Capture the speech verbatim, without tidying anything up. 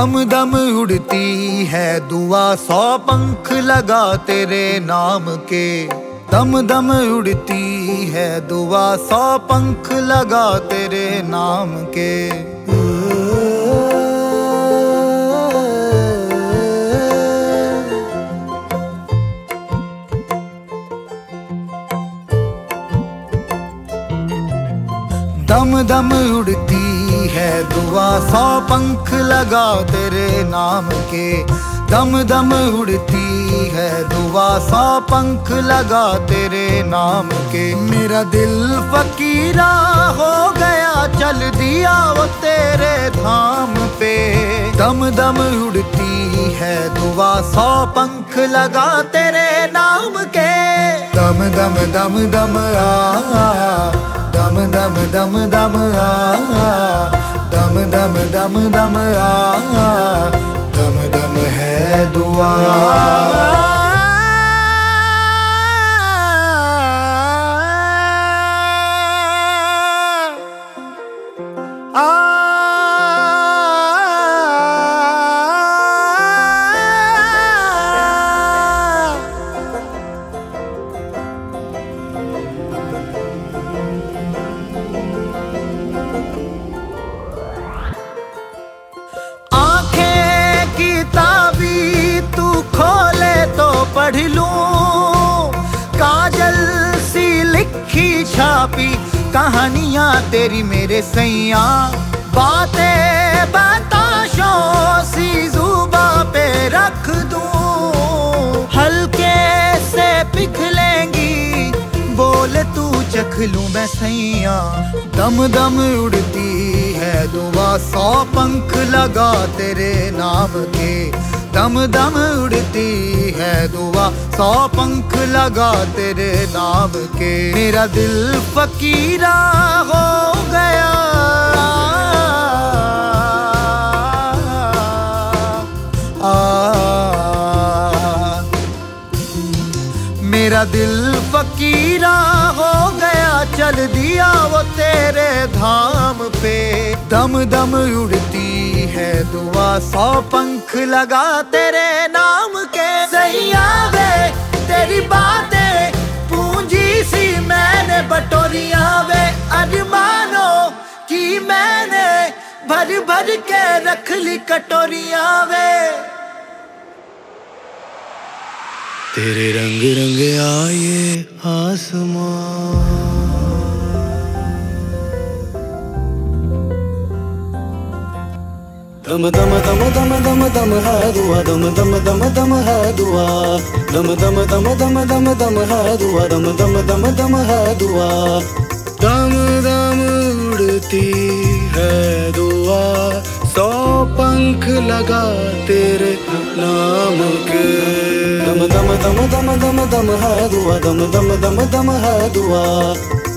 दम दम उड़ती है दुआ, सौ पंख लगा तेरे नाम के। दम दम उड़ती है दुआ, सौ पंख लगा तेरे नाम के। दम दम उड़ती है दुआ, सौ पंख लगा तेरे नाम के। दम दम उड़ती है दुआ, सौ पंख लगा तेरे नाम के। मेरा दिल फकीरा हो गया, चल दिया वो तेरे धाम पे। दम दम उड़ती है दुआ, सौ पंख लगा तेरे नाम के। दम दम दम दम आ, दम दम दम दम आ, दम दम दम दम आ, दम दम है दुआ। पढ़ लूं काजल सी लिखी छापी कहानियां तेरी मेरे सैया। बातें बताशों सी जुबा पे रख दूं, हल्के से पिघलेंगी बोल तू चख लूं मैं सैया। दम दम उड़ती है दुआ, सौ पंख लगा तेरे नाम के। दम दम उड़ती है दुआ, सौ पंख लगा तेरे नाम के। मेरा दिल फकीरा हो गया, आ, मेरा दिल फकीरा हो गया, चल दिया वो तेरे धाम पे। दम दम उड़ती है दुआ, सौ पंख लगा तेरे नाम के। सैया वे तेरी बातें पूंजी सी मैंने बटोरिया वे, अरमानों की मैंने भर भर के रख ली कटोरिया वे। तेरे रंग रंग आए आसमां, दम दम दम दम दम दम है दुआ, दम दम दम दम है दुआ, दम दम दम दम दम दम है दुआ, दम दम दम दम है दुआ। दम दम उड़ती है दुआ, सौ पंख लगा तेरे नाम के। दम दम दम दम दम दम है दुआ, दम दम दम दम है दुआ।